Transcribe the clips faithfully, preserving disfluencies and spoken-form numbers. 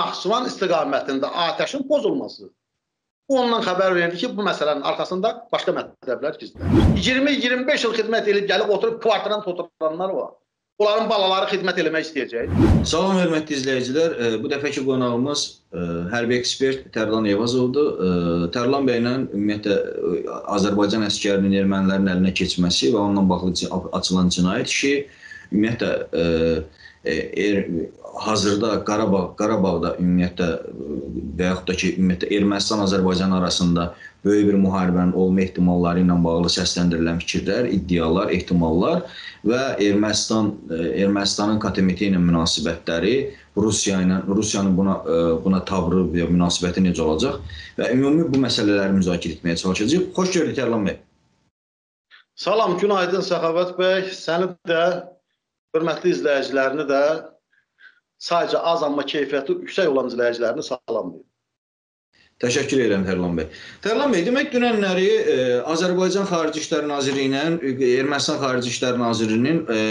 Naxçıvan istiqamətində atəşin pozulması. Ondan xəbər verdi ki, bu məsələnin arxasında başqa mətləblər gizlənir. iyirmi iyirmi beş il xidmət edib gəlib oturub kvartiran oturanlar var. Onların balaları xidmət eləmək istəyəcək. Salam, hörmətli izləyicilər. Bu dəfəki qonağımız hərbi ekspert Tərlan Eyvazovdur. Tərlan bəylə ümumiyyətlə Azərbaycan əskərinin ermənilərin əlinə keçməsi və onunla bağlı açılan cinayət işi, ümumiyyətlə er, hazırda Qarabağ, Qarabağda ümumiyyətlə və yaxud da ki, ümumiyyətlə Ermənistan-Azərbaycan arasında böyük bir müharibənin olma ehtimalları ilə bağlı səsləndirilən fikirlər, iddialar, ehtimallar və Ermənistan, Ermənistanın K T M T ilə münasibətləri, Rusiya ilə, Rusiyanın buna, buna tavrı və münasibəti necə olacaq və ümumi bu məsələləri müzakirə etməyə çalışacağıq. Xoş gördük Tərlan bəy. Salam, günaydın Səxavət bəy. Səni də, hörmətli izləyicilərini də, sadəcə az amma keyfiyyəti yüksək olan izləyicilərini salamlayım. Təşəkkür edirəm Tərlan bəy. Tərlan bəy, demək dünənləri e, Azərbaycan Xarici İşlər Nazirliyi ilə Ermənistan Xarici İşlər Nazirliyinin e,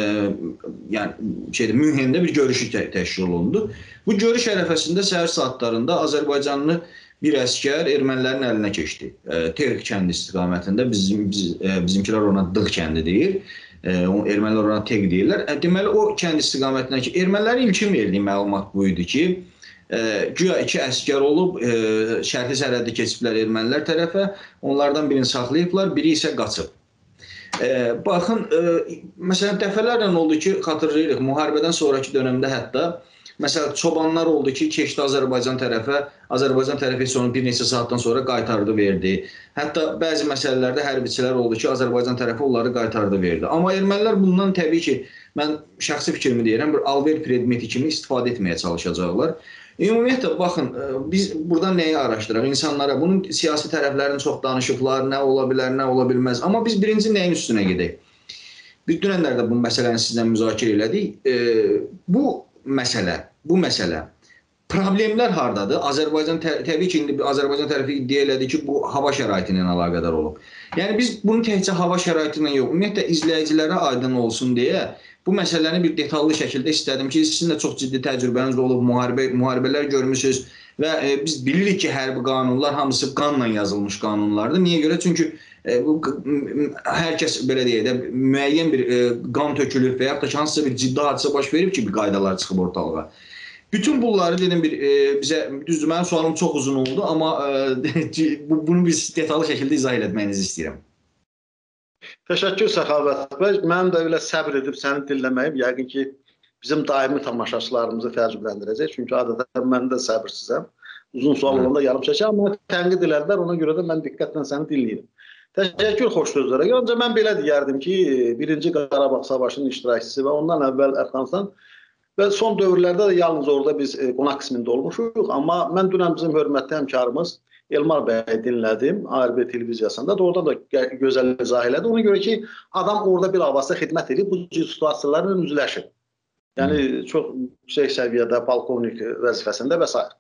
yəni şeydə Münhendə bir görüşü təşkil olundu. Bu görüş ərəfəsində səhər saatlarında Azərbaycanlı bir əskər ermənilərin əlinə keçdi. E, Terk kəndi istiqamətində bizim biz, e, bizimkilər ona Dığ kəndi deyir. E, ermənilər ona Terk deyirlər. E, deməli o kənd istiqamətində ki, ermənilərin ilkin verdiyi məlumat bu idi ki, E, güya iki əskər olub, e, şərti sərhəddə keçiblər ermənilər tərəfə, onlardan birini saxlayıblar, biri isə qaçıb. E, baxın, e, məsələn, dəfələrlə oldu ki, xatırlayırıq, müharibədən sonraki dönəmdə hətta, məsələn, çobanlar oldu ki, keçdi Azərbaycan tərəfə, Azərbaycan tərəfi isə onu bir neçə saatdan sonra qaytardı, verdi. Hətta bəzi məsələlərdə hərbiçilər oldu ki, Azərbaycan tərəfi onları qaytardı, verdi. Amma ermənilər bundan təbii ki, mən şəxsi fikrimi deyirəm, bir alver predmeti kimi istifadə etməyə çalışacaqlar. Ümumiyyətlə, baxın, biz buradan nəyi araşdıraq? İnsanlara bunun siyasi tərəflərini çox danışıqlar, nə ola bilər, nə ola bilməz. Amma biz birinci nəyin üstünə gedək? Biz dünənlərdə bu məsələni sizlə müzakirə elədik. E, bu məsələ, bu məsələ, problemlər hardadır? Azərbaycan, təbii ki, indi Azərbaycan tərəfi iddia elədi ki, bu hava şəraiti ilə əlaqədar olub. Yəni, biz bunu təkcə hava şəraiti ilə yox, ümumiyyətlə, izləyicilərə aydın olsun deyə, bu məsələni bir detallı şəkildə istədim ki, sizin də çox ciddi təcrübəniz olub, müharibə, müharibələr görmüşsünüz və e, biz bilirik ki, hərbi qanunlar hamısı qanla yazılmış qanunlardır. Niyə görə? Çünki e, bu, hər kəs belə deyək də, müəyyən bir e, qan tökülüb və yaxud da ki, hansısa bir ciddi hadisə baş verib ki, bir qaydalar çıxıb ortalığa. Bütün bunları dedim bir e, bizə, düzdür, mənim sualım çox uzun oldu, amma e, bunu biz detallı şəkildə izah etməyinizi istəyirəm. Təşəkkür Səxavət bəy. Mənim də elə səbr edib səni dinləməyim, yəqin ki, bizim daimi tamaşaçılarımızı təəccübləndirəcək. Çünki adətən mən də səbirsizəm. Uzun sual olanda yarım çəkər, amma tənqid elədilər, ona görə də mən diqqətlə səni dinləyirəm. Təşəkkür xoş sözlərə. Ancaq mən belə deyərdim ki, birinci Qarabağ Savaşının iştirakçısı və ondan əvvəl Əfqanistan və son dövrlərdə də yalnız orada biz qonaq qismində olmuşuq. Amma mən dünən bizim hörmətli həmkarımız Elmar bəyi dinlədim A R B televiziyasında da, orada da gözəl izah elədi. Ona görə ki, adam orada bir avazda xidmət edib, bu cür situasiyalarla üzləşib. Yəni, çox yüksək səviyyədə polkovnik vəzifəsində və s.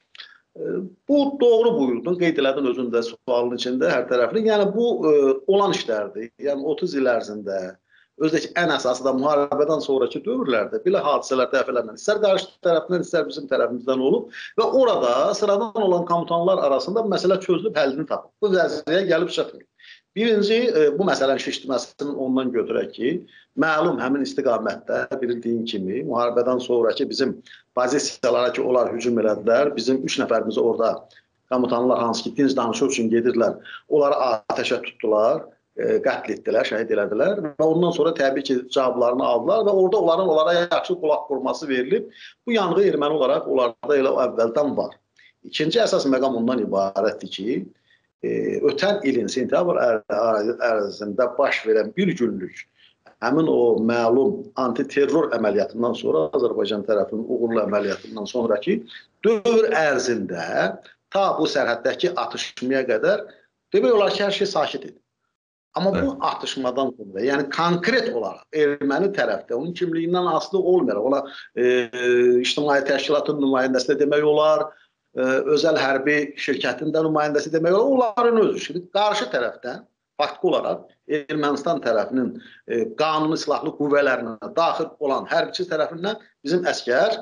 Bu doğru buyurdun, qeyd elədin özün də sualın içində hər tərəfli. Yəni, bu olan işlərdir. Yəni, otuz il ərzində, özdəki ən əsası da müharibədən sonraki dövrlərdə belə hadisələr dəfələrlə istər qarşı tərəfindən, istər bizim tərəfimizdən olub və orada sıradan olan komutanlar arasında bu məsələ çözülüb, həllini tapıb. Bu vəziyyəyə gəlib çıxmır. Birinci, bu məsələnin şişdirməsinin ondan götürək ki, məlum həmin istiqamətdə bildiyin kimi, müharibədən sonraki bizim pozisiyalara ki, onlar hücum elədilər, bizim üç nəfərimizi orada komutanlar hansı ki, dinc danışıq üçün gedirlər, onları atəşə tutdular, qətl etdilər, şəhid elədilər və ondan sonra təbii ki, cavablarını aldılar və orada onların onlara yaxşı qulaq vurması verilib. Bu yanğı erməni olaraq onlarda elə əvvəldən var. İkinci əsas məqam ondan ibarətdir ki, ötən ilin sentyabr ərzində baş verən bir günlük həmin o məlum antiterror əməliyyatından sonra, Azərbaycan tərəfinin uğurlu əməliyyatından sonraki dövr ərzində ta bu sərhəddəki atışmaya qədər demək olar ki, hər şey sakit idi. Amma bu atışmadan sonra, yəni konkret olaraq erməni tərəfdə onun kimliyindən asılı olmayaraq, ona e, ictimai təşkilatın nümayəndəsi də demək olar, e, özəl hərbi şirkətin də nümayəndəsi demək olar, onların özü. Şimdi qarşı tərəfdən faktiki olaraq Ermənistan tərəfinin e, qanuni silahlı qüvvələrinə daxil olan hərbiçi tərəfindən bizim əskər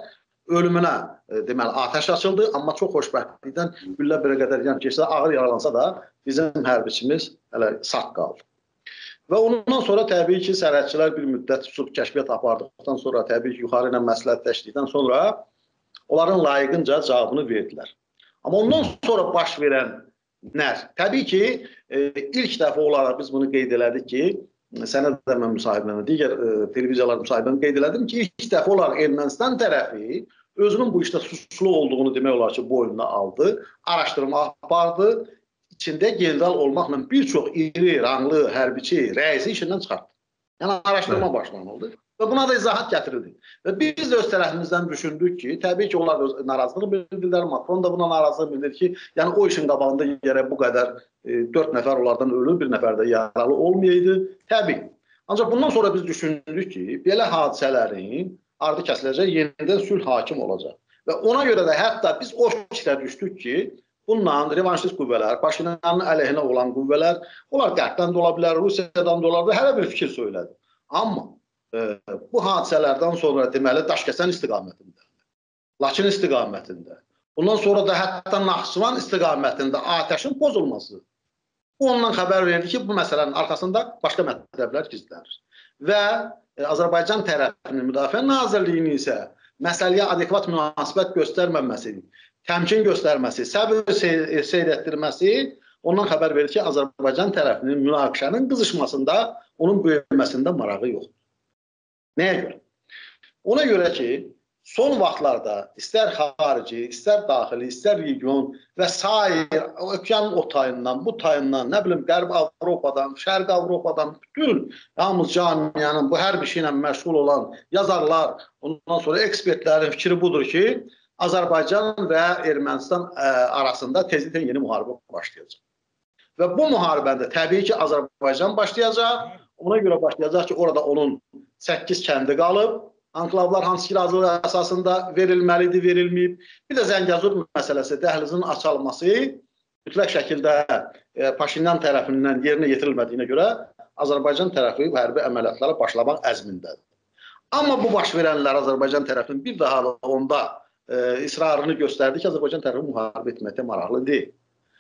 ölümünə e, deməli atəş açıldı, amma çox xoşbəxtlikdən güllə bir qədər yan keçsə, ağır yaralansa da bizim hərbiçimiz hələ sağ qaldı. Və ondan sonra təbii ki, sərhədçilər bir müddət tutub kəşfiyyat apardıqdan sonra, təbii ki, yuxarı ilə məsləhətləşdikdən sonra onların layiqincə cavabını verdilər. Amma ondan sonra baş verənlər, təbii ki, e, ilk dəfə olaraq biz bunu qeyd elədik ki, sənə də mən müsahibəmdə, digər e, televiziyalar müsahibəmdə qeyd elədim ki, ilk dəfə olaraq Ermənistan tərəfi özünün bu işdə suçlu olduğunu demək olar ki, boynuna aldı, araşdırma apardı, içində general olmaqla bir çox iri, ranglı, hərbiçi, rəisi işindən çıxartdı. Yəni, araşdırma başlanıldı və buna da izahat gətirildi. Və biz də öz tərəfimizdən düşündük ki, təbii ki, onlar narazılıq bildirdiler, Macron da buna narazılıq bildir ki, yəni o işin qabağında gərək bu qədər e, dörd nəfər onlardan ölür, bir nəfər də yaralı olmayaydı. Təbii. Ancaq bundan sonra biz düşündük ki, belə hadisələrin ardı kəsiləcək, yenidən sülh hakim olacaq. Və ona görə də hətta biz o fikrə düşdük ki, bununla revanşist qüvvələr, Paşinyanın əleyhinə olan qüvvələr, onlar qərbdən də ola bilər, Rusiyadan da ola bilər, hələ bir fikir söylədi. Amma e, bu hadisələrdən sonra deməli Daşkəsən istiqamətində, Laçın istiqamətində, bundan sonra da hətta Naxçıvan istiqamətində atəşin pozulması. Bu ondan xəbər verdi ki, bu məsələnin arxasında başqa mətləblər gizlənir. Və e, Azərbaycan tərəfinin Müdafiə Nazirliyinin isə məsələyə adekvat münasibət göstərməməsi, təmkin göstərməsi, səbir seyr etdirməsi ondan xəbər verir ki, Azərbaycan tərəfinin münaqişənin qızışmasında, onun böyüməsində marağı yoxdur. Nəyə görə? Ona görə ki, son vaxtlarda istər xarici, istər daxili, istər region və sair okeanın o tayından, bu tayından, nə bilim, Qərb Avropadan, Şərq Avropadan, bütün yalnız camiyanın bu hər bir şeylə məşğul olan yazarlar, ondan sonra ekspertlərin fikri budur ki, Azərbaycan və Ermənistan ə, arasında tezliklə yeni müharibə başlayacaq. Və bu müharibəndə təbii ki, Azərbaycan başlayacaq. Ona görə başlayacaq ki, orada onun səkkiz kəndi qalıb. Anklavlar hansı ki, razılıq əsasında verilməlidir, verilməyib. Bir də Zəngəzur məsələsi, dəhlizin açılması mütləq şəkildə e, Paşinyan tərəfindən yerinə yetirilmədiyinə görə Azərbaycan tərəfi hərbi əməliyyatlara başlamaq əzmindədir. Amma bu baş verənlər Azərbaycan tərəfinin bir daha da onda e, israrını göstərdi ki, Azərbaycan tərəfi müharibə etməkdə maraqlı deyil.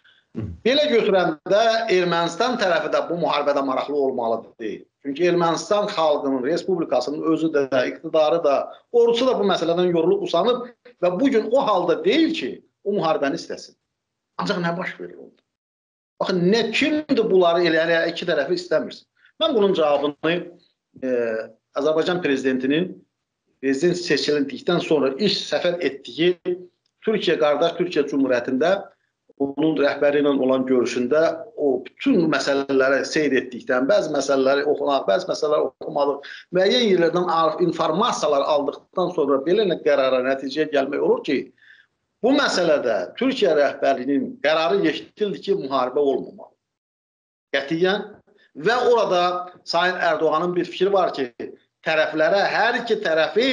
Belə götürəndə Ermənistan tərəfi də bu müharibədə maraqlı olmalıdır deyil. Çünki Ermənistan xalqının, respublikasının özü də, iqtidarı da, ordusu da bu məsələdən yorulub usanıb və bugün o halda deyil ki, o müharibəni istəsin. Ancaq nə baş verir oldu? Baxın, nə kimdir bunları eləyən, iki tərəfi istəmirsin? Mən bunun cavabını e, Azərbaycan prezidentinin prezident seçilindikdən sonra iş səfər etdiyi Türkiyə, qardaş Türkiyə Cumhuriyyətində onun rəhbəri ilə olan görüşündə o bütün məsələləri seyr etdikdən, bəzi məsələləri oxumaq, bəzi məsələləri oxumadıq, müəyyən yerlərdən informasiyalar aldıqdan sonra belə qərara, nəticəyə gəlmək olur ki, bu məsələdə Türkiyə rəhbərliyinin qərarı yekdildir ki, müharibə olmamalı. Qətiyyən. Və orada Sayın Ərdoğanın bir fikri var ki, tərəflərə, hər iki tərəfi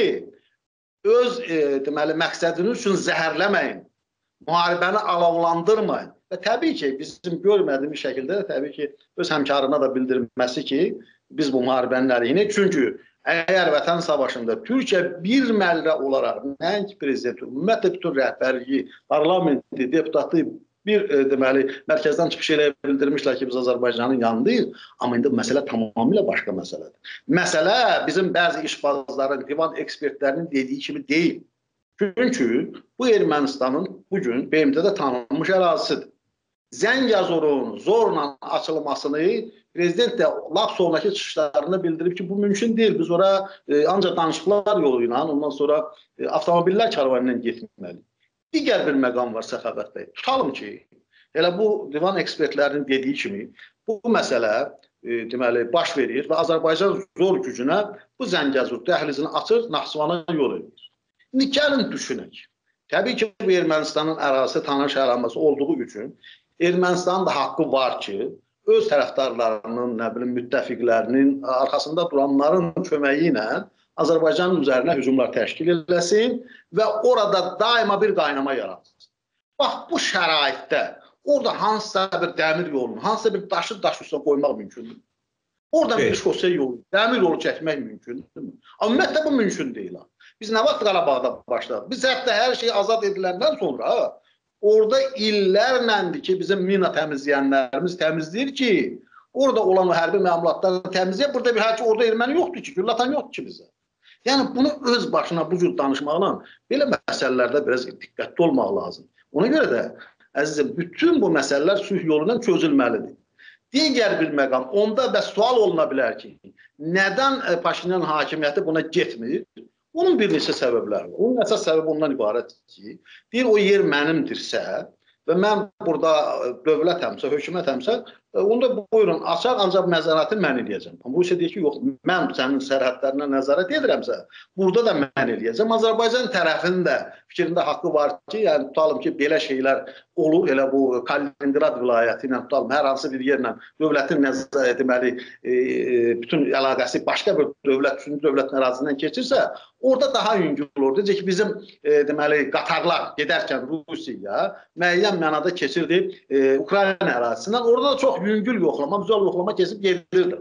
öz e, deməli, məqsədiniz üçün zəhərləməyin. Müharibəni alovlandırmayın. Və təbii ki, bizim görmədiyimiz şəkildə təbii ki, öz həmkarına da bildirməsi ki, biz bu müharibənin əleyhinə. Çünki əgər Vətən savaşında Türkiyə bir məllə olaraq, nəinki prezident, ümumiyyətlə bütün rəhbərliyi, parlamenti, deputatı bir e, deməli, mərkəzdən çıxış elə bildirmişlər ki, biz Azərbaycanın yanındayız. Amma indi məsələ tamamilə başqa məsələdir. Məsələ bizim bəzi işbazların, divan ekspertlərinin dediyi kimi deyil. Çünki bu Ermənistanın bugün B M T-də tanınmış ərazisidir. Zəngəzurun zorla açılmasını prezident də laf sonraki çıxışlarında bildirib ki, bu mümkün deyil. Biz oraya e, ancaq danışıqlar yolu ilə, ondan sonra e, avtomobillər karvanından getməliyik. Digər bir məqam var Səxavət bəy. Tutalım ki, elə bu divan ekspertlərinin dediyi kimi bu məsələ e, deməli baş verir və Azərbaycan zor gücünə bu Zəngəzur dəhlizini açır, Naxçıvana yol edir. İndi gəlin düşünək. Təbii ki, bu Ermənistanın ərazisi tanış ərazisi olduğu üçün Ermənistanın da haqqı var ki, öz tərəfdarlarının, nə bilim, müttəfiqlərinin, arxasında duranların köməyi ilə Azərbaycanın üzərinə hücumlar təşkil eləsin və orada daima bir qaynama yaratsın. Bax, bu şəraitdə orada hansısa bir dəmir yolunu, hansısa bir daşı daş üstünə qoymaq mümkündür. Oradan bir şose yolu, dəmir yolu çəkmək mümkündür. Amma ümumiyyətlə bu mümkün deyil. Biz nə vaxt Qarabağda başladıq? Biz hətta hər şey azad ediləndən sonra orada illərləndir ki, bizim mina təmizləyənlərimiz təmizləyir ki, orada olan hərbi məmulatları təmizləyir. Burada bir hərki orada erməni yoxdur ki, güllatan yoxdur ki bizə. Yəni bunu öz başına bu cür danışmaqla belə məsələlərdə biraz diqqətli olmaq lazım. Ona görə də əzizim, bütün bu məsələlər sülh yolu ilə çözülməlidir. Digər bir məqam, onda da sual oluna bilər ki, nədən Paşinyan hakimiyyəti buna getmir? Onun bir neçə səbəbləri var. Onun əsas səbəbi ondan ibarətdir ki, deyir o yer mənimdirsə və mən burada dövlətəmsə, hökumətəmsə, onda buyurun, açaq, ancaq nəzarəti mən eləyəcəm. Amma Rusiya deyir ki, yox, mən sənin sərhədlərinə nəzarət edirəmsə, burada da mən eləyəcəm. Azərbaycan tərəfinin də fikrində haqqı var ki, yəni tutalım ki, belə şeylər olur, elə bu Kaliningrad vilayəti ilə tutalım, hər hansı bir yerlə dövlətin nəzarət etməli, e, bütün əlaqəsi başqa bir dövlət, üçüncü dövlətin ərazisindən keçirsə, orada daha yüngül olur. Deyəcək ki, bizim e, deməli, qatarlar gedərkən Rusiyaya müəyyən mənada keçirdi e, Ukrayna ərazisindən, orada da çox yüngül yoxlama, güzel yoxlama kesip gelirdilər.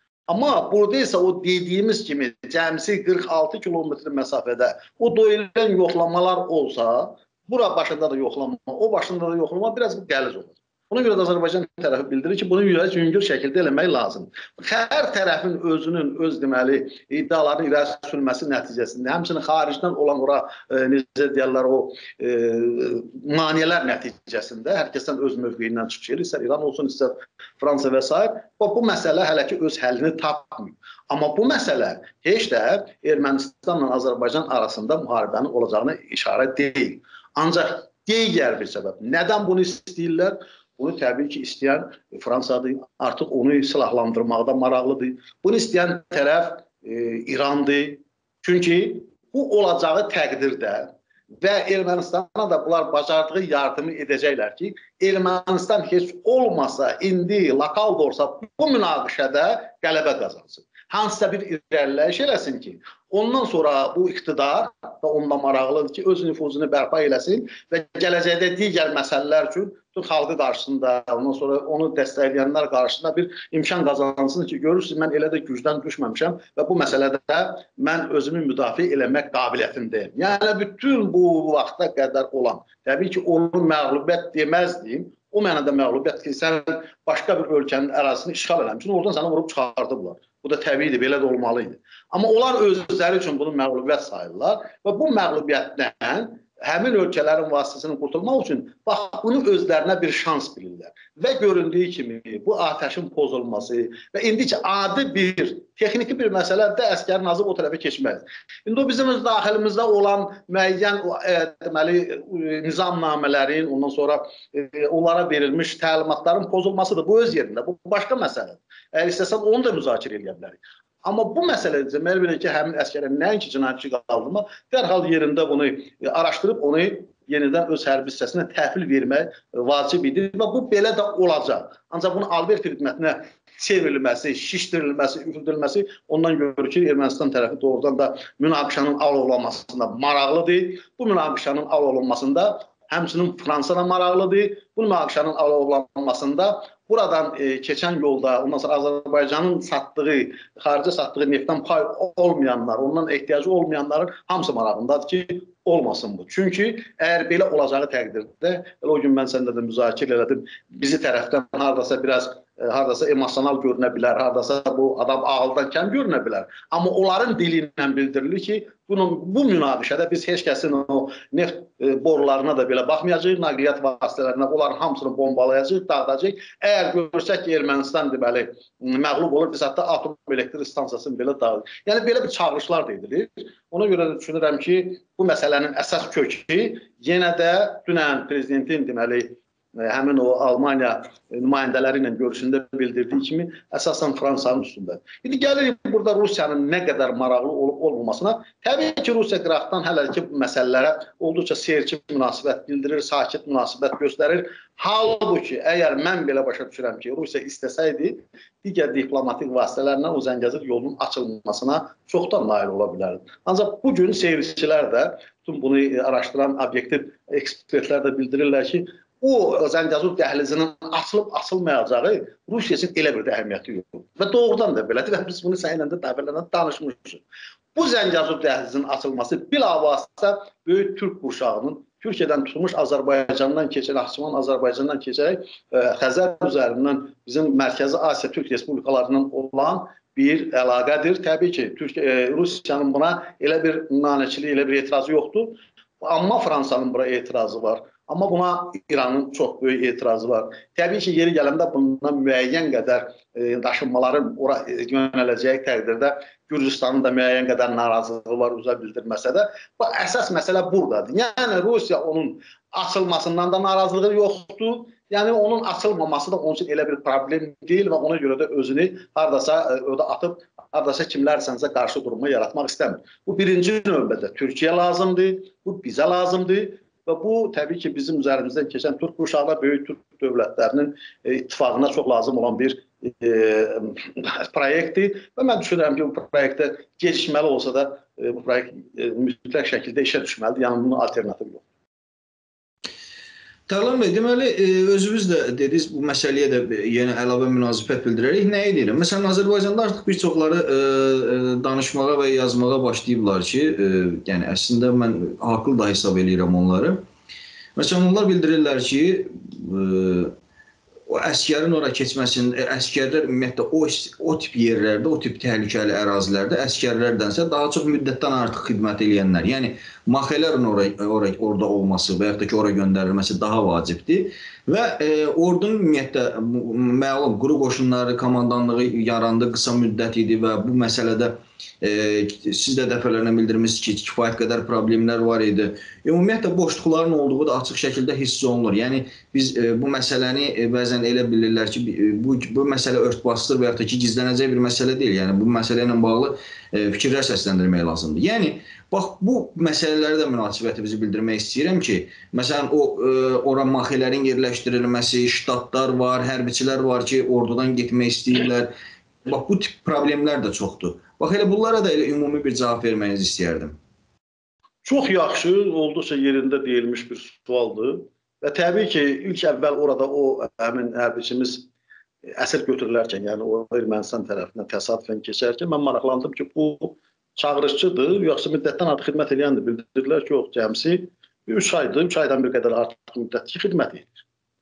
Ama burada ise o dediğimiz gibi cəmsi qırx altı kilometre mesafede o doyulan yoxlamalar olsa, bura başında da yoxlama, o başında da yoxlama biraz qəliz olur. Ona görə də Azərbaycan tərəfi bildirir ki, bunu yüngül şəkildə eləmək lazım. Hər tərəfin özünün öz deməli iddialarını irəli sürməsi nəticəsində, həmçinin xaricdən olan ora e, necə deyirlər o e, maneələr nəticəsində hər kəsdən öz mövqeyindən çıxır, istər İran olsun, istər Fransa və s. Bu məsələ hələ ki öz həllini tapmıyor. Amma bu məsələ heç də Ermənistanla Azərbaycan arasında müharibənin olacağına işarət deyil. Ancaq digər bir səbəb. Nədən bunu istəyirlər? Bunu təbii ki, istəyən Fransadır, artıq onu silahlandırmaqda maraqlıdır. Bunu istəyən tərəf e, İrandır. Çünki bu olacağı təqdirdə və Ermənistana da bunlar bacardığı yardımı edəcəklər ki, Ermənistan heç olmasa, indi lokal da olsa bu münaqişədə qələbə qazansın. Hansısa bir irəliləyiş eləsin ki, ondan sonra bu iqtidar da ondan maraqlıdır ki, öz nüfuzunu bərpa eləsin və gələcəkdə digər məsələlər üçün bütün xalqı qarşısında, ondan sonra onu dəstəkləyənlər qarşısında bir imkan qazansın ki, görürsünüz, mən elə də gücdən düşməmişəm və bu məsələdə mən özümü müdafiə eləmək qabiliyyətindəyim. Yəni, bütün bu vaxta qədər olan, təbii ki, onu məğlubiyyət deməzdiyim, o mənada məğlubiyyət ki, sən başqa bir ölkənin ərazisini işğal eləmişsin, oradan səni vurub çıxardıblar. Bu da təbiidir, belə də olmalıydı. Amma onlar özləri üçün bunu məğlubiyyət sayırlar və bu məğlubiyyətdən həmin ölkələrin vasitəsini qurtulmaq üçün bax, bunu özlərinə bir şans bilirlər. Və göründüyü kimi bu atəşin pozulması və indi ki, adi bir, texniki bir məsələdə əskərin azıb o tərəfə keçməz. İndi o bizim daxilimizdə olan müəyyən e, deməli, nizamnamələrin, ondan sonra e, onlara verilmiş təlimatların pozulmasıdır. Bu öz yerində, bu başqa məsələdir. Əgər istəsən onu da müzakirə edə bilərik. Amma bu məsələdə deməli belə ki, həmin əskərə nəinki cinayətçi qaldırma, dərhal yerində bunu araşdırıb onu yenidən öz hərbi hissəsinə təhvil vermək vacib idi və bu belə də olacaq. Ancaq bunu alver xidmətinə çevrilməsi, şişdirilməsi, üfüldürülməsi ondan görür ki, Ermənistan tərəfi doğrudan da münaqişanın alovlanmasında maraqlıdır. Bu münaqişanın alovlanmasında həmçinin Fransa da maraqlıdır. Bu münaqişanın alovlanmasında buradan e, keçən yolda, ondan sonra Azərbaycanın satdığı, xaricə satdığı neftdən pay olmayanlar, ondan ehtiyacı olmayanların hamısı marağındadır ki, olmasın bu. Çünki əgər belə olacağı təqdirdə, o gün mən səndə də müzakirə elədim, bizi tərəfdən haradasa biraz, e, haradasa emosional görünə bilər, haradasa bu adam ağıldan kəm görünə bilər. Amma onların dili ilə bildirilir ki, bunun, bu münaqişədə biz heç kəsin o neft e, borularına da belə baxmayacaq, nəqliyyat vasitələrinə onların hamısını bombalayacaq, dağıdacaq. Əgər görsək ki, Ermənistan deməli, məğlub olur, biz hətta atom elektrik stansiyasını belə dağıdıq. Yəni, belə bir çağırışlar da edilir. Ona görə də düşünürəm ki, bu məsələnin əsas kökü yenə də dünən prezidentin deməli, həmin o Almaniya nümayəndələri ilə görüşündə bildirdiyi kimi əsasən Fransanın üstündə. İndi gəlirik burada Rusiyanın nə qədər maraqlı olub olmamasına. Təbii ki, Rusiya qıraqdan hələ ki bu məsələlərə olduqca seyirci münasibət bildirir, sakit münasibət göstərir. Halbuki, əgər mən belə başa düşürəm ki, Rusiya istəsəydi, digər diplomatik vasitələrlə o Zəngəzur yolunun açılmasına çoxdan nail ola bilərdi. Ancaq bugün seyircilər də, bütün bunu araşdıran obyektiv ekspertlər də bildirirlər ki, o Zəngəzur dəhlizinin açılıb-açılmayacağı Rusiya üçün elə bir də əhəmiyyəti yoxdur. Və doğrudan da belədir və biz bunu səninlə də dəfələrlə danışmışıq. Bu Zəngəzur dəhlizinin açılması bilavasitə böyük Türk qurşağının Türkiyədən tutulmuş Azərbaycandan keçərək, Naxçıvan Azərbaycandan keçərək Xəzər üzərindən bizim Mərkəzi Asiya Türk Respublikalarından olan bir əlaqədir. Təbii ki, Türkiyə, Rusiyanın buna elə bir nanəçiliyi, elə bir etirazı yoxdur. Amma Fransanın buna etirazı var. Amma buna İranın çox böyük etirazı var. Təbii ki, yeri gələndə bundan müəyyən qədər e, daşınmaların ora yönələcəyi təqdirdə Gürcüstanın da müəyyən qədər narazılığı var, üzə bildirməsə də. Bu əsas məsələ buradadır. Yəni Rusiya onun açılmasından da narazılığı yoxdur. Yəni onun açılmaması da onun üçün elə bir problem deyil və ona görə də özünü hardasa ödə atıb, hardasa kimlərsənsə qarşı duruma yaratmaq istəmir. Bu birinci növbədə Türkiyə lazımdır, bu bizə lazımdır. Və bu, təbii ki, bizim üzərimizdən keçən Türk qurşağına, böyük Türk dövlətlərinin e, ittifaqına çox lazım olan bir e, proyektdir. Və mən düşünürəm ki, bu proyektə gecikməli olsa da e, bu proyekt e, mütləq şəkildə işə düşməlidir. Yəni, bunun alternativi yoxdur. Tərlan bəy, deməli, özünüz də dediniz, bu məsələyə də yenə əlavə münasibət bildirərək nə edirəm? Məsələn, Azərbaycanda artıq bir çoxları e, danışmağa və yazmağa başlayıblar ki, e, yəni əslində mən haqlı da hesab edirəm onları. Məsələn, onlar bildirirlər ki, e, o əskərin ora keçməsində, əskərlər ümumiyyətlə o, o tip yerlərdə, o tip təhlükəli ərazilərdə əskərlərdənsə daha çox müddətdən artıq xidmət edənlər, yəni maxələrin ora, ora, orada olması və yaxud da ki, ora göndərilməsi daha vacibdir. Və e, ordunun ümumiyyətlə məlum quru qoşunları komandanlığı yarandı, qısa müddət idi və bu məsələdə e, siz də dəfələrlə bildirmişsiniz ki, kifayət qədər problemlər var idi. E, ümumiyyətlə boşluqların olduğu da açıq şəkildə hiss olunur. Yəni biz e, bu məsələni e, bəzən elə bilirlər ki, bu, bu məsələ örtbasıdır və yaxud da ki, gizlənəcək bir məsələ deyil. Yəni bu məsələ ilə bağlı e, fikirlər səsləndirmək lazımdır. Yəni bax, bu məsələlərə də münasibətimizi bildirmək istəyirəm ki, məsələn, o e, ora maxələrin yerləşdirilməsi, ştatlar var, hərbiçilər var ki, ordudan getmək istəyirlər. Bax, bu tip problemlər də çoxdur. Bax, elə bunlara da elə ümumi bir cavab verməyinizi istəyərdim. Çox yaxşı, olduqca yerində deyilmiş bir sualdır. Və təbii ki, ilk əvvəl orada o həmin hərbiçimiz əsir götürülərkən, yəni o Ermənistan tərəfindən təsadüfən keçərkən, mən maraqlandım ki, bu çağırışçıdır, yoxsa müddətdən artıq xidmət edəndir. Bildirdilər ki, yox, cəmsi üç aydır, üç aydan bir qədər artıq müddətli xidmət edir.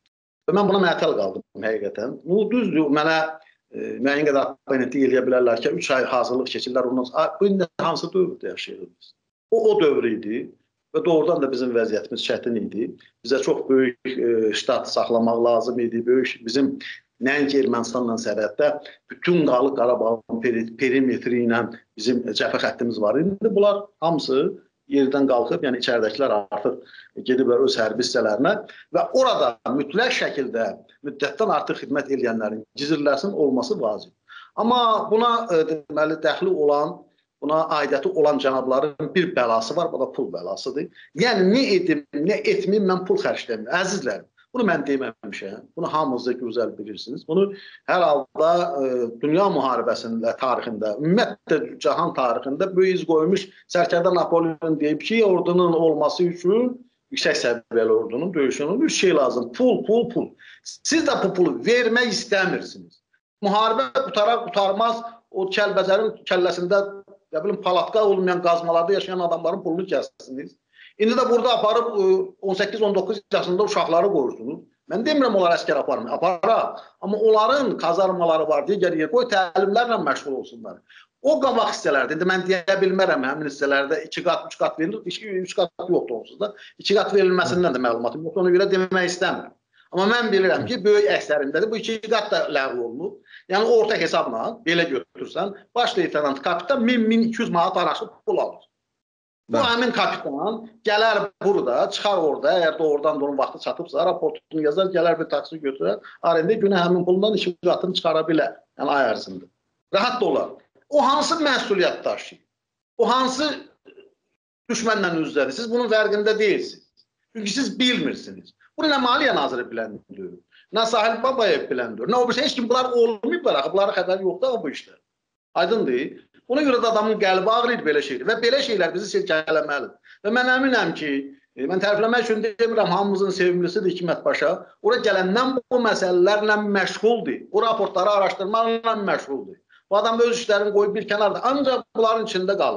Və mən buna məətəl qaldım həqiqətən. Bu düzdür, mənə e, müəyyən qədər abonentlik eləyə bilərlər ki, üç ay hazırlıq keçirlər, ondan sonra, bu indi hansı dövrdə yaşayırıq? O, o dövr idi və doğrudan da bizim vəziyyətimiz çətin idi. Bizə çox böyük e, ştat saxlamaq lazım idi, böyük bizim nəinki Ermənistanla sərhəddə bütün Qalıq Qarabağın perimetri ilə bizim cəbhə xəttimiz var. İndi bunlar hamısı yerdən qalxıb, yəni içəridəkilər artıq gediblər öz hərbi hissələrinə və orada mütləq şəkildə müddətdən artıq xidmət edənlərin gizirlərsin olması vacib. Amma buna e, deməli, dəxli olan, buna aidiyyəti olan cənabların bir bəlası var, bu da pul bəlasıdır. Yəni, nə edim, nə etməyim, mən pul xərcləmiyim. Əzizlərim. Bunu mən deməmişəm. Bunu hamınız da gözəl bilirsiniz. Bunu hər halda e, dünya müharibəsində, tarixində, ümumiyyətlə cahan tarixində böyük iz qoymuş sərkərdə Napoleon deyib ki, ordunun olması üçün, yüksək səviyyəli ordunun döyüşünün üç şey lazım. Pul, pul, pul. Siz də bu pulu vermək istəmirsiniz. Müharibə qutaraq qutarmaz o Kəlbəcərin kəlləsində ya bilim, palatka olmayan qazmalarda yaşayan adamların pulunu kəsiniz. İndi də burada aparıb on səkkiz on doqquz yaşında uşaqları qoyursunuz. Mən demirəm onlar əskər aparmır, apara. Amma onların kazarmaları var, digər yer qoy, təlimlərlə məşğul olsunlar. O qabaq hissələrdə, indi mən deyə bilmərəm, həmin hissələrdə iki qat, üç qat verilir, üç qat yoxdur onsuz da. iki qat verilməsindən də məlumatım yoxdur, ona görə demək istəmirəm. Amma mən bilirəm ki, böyük əksərindədir, bu iki qat da ləğv olunub. Yəni, orta hesabla, belə götürsən, baş leytenant kapitan min min iki yüz manat araşıb pul alır. Bu həmin kapitan gələr burada, çıxar orada, əgər də oradan da onun vaxtı çatıbsa, raportunu yazar, gələr bir taksi götürər, arində günə həmin pulundan iki qatını çıxara bilər, yəni ay ərzində. Rahat da olar. O hansı məsuliyyət daşıyır? O hansı düşmənlə üzdədir? Siz bunun fərqində deyilsiniz. Çünki siz bilmirsiniz. Bunu nə Maliyyə Naziri biləndir, nə Sahil Babayev biləndir, nə o bir şey, heç kim bunlar olmayıblar, axı, bunların xəbəri yoxdur bu işlər. Aydındır. Ona görə də adamın qəlbi ağrıyır belə şeydir və belə şeylər bizi silkələməlidir. Və mən əminəm ki, mən tərifləmək üçün demirəm, hamımızın sevimlisidir Hikmət Paşa, ora gələndən bu məsələlərlə məşğuldur, o raportları araşdırmaqla məşğuldur. Bu adam öz işlərini qoyub bir kənarda, ancaq bunların içində qalır.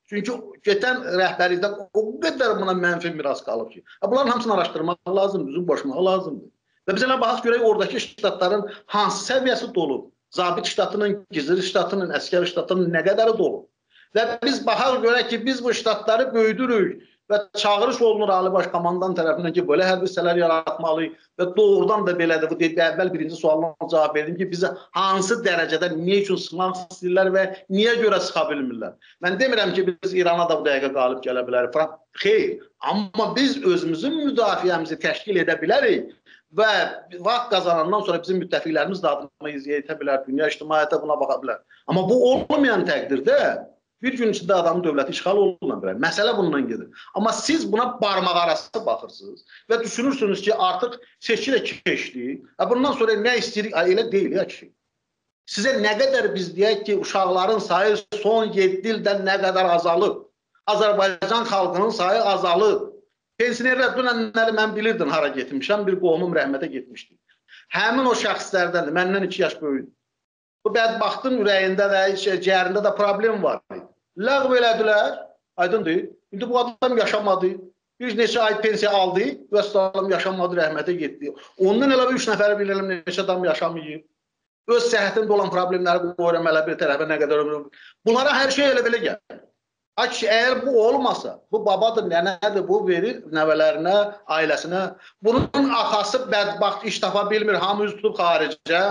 Çünki geçən rəhbərlikdə o qədər buna mənfi miras qalıb ki. Bunların hamısını araşdırmaq lazımdır, üzüm başmaq lazımdır. Və biz elə baxaq görək oradakı ştatların hansı səviyyəsi dolub? Zabit ştatının, gizli ştatının, əskər ştatının nə qədəri dolub? Və biz baxaq görək ki, biz bu ştatları böyüdürük və çağırış olunur Ali Baş Komandan tərəfindən ki, belə hərbi hissələr yaratmalıyıq və doğrudan da belədir. Bu dedi, əvvəl birinci sualına cavab verdim ki, bizə hansı dərəcədə, niyə üçün sıxmaq istəyirlər və niyə görə sıxa bilmirlər? Mən demirəm ki, biz İrana da bu dəqiqə qalib gələ bilərik. Xeyr, amma biz özümüzün müdafiəmizi təşkil edə bilərik və vaxt qazanandan sonra bizim müttəfiqlərimiz də adını izləyə etə bilər, dünya ictimaiyyətə buna baxa bilər. Amma bu olmayan təqdirdə bir gün içində adamın dövləti işğal oluna bilər. Məsələ bundan gedir. Amma siz buna barmaq arası baxırsınız və düşünürsünüz ki, artıq seçki də keçdi. Bundan sonra nə istəyirik? Elə deyil ya ki. Sizə nə qədər biz deyək ki, uşaqların sayı son yeddi ildə nə qədər azalıb. Azərbaycan xalqının sayı azalıb. Pensionerlər dünənləri mən bilirdim hara getmişəm. Bir qohumum rəhmətə getmişdi. Həmin o şəxslərdəndir. Məndən iki yaş böyüdür. Bu bədbaxtın ürəyində və ciyərində də problem var. Ləğv elədilər, aydındır. İndi bu adam yaşamadı. Bir neçə ay pensiya aldı və adam yaşamadı, rəhmətə getdi. Ondan elə bir üç nəfəri biləlim neçə adam yaşamayıb. Öz səhhətində olan problemləri qoyuram elə bir tərəfə nə qədər ömrüm. Bunlara hər şey elə belə gəlir. Ki, əgər bu olmasa, bu babadır, nənədir, bu verir nəvələrinə, ailəsinə. Bunun atası bədbaxt iş tapa bilmir, hamı üz tutub xaricə.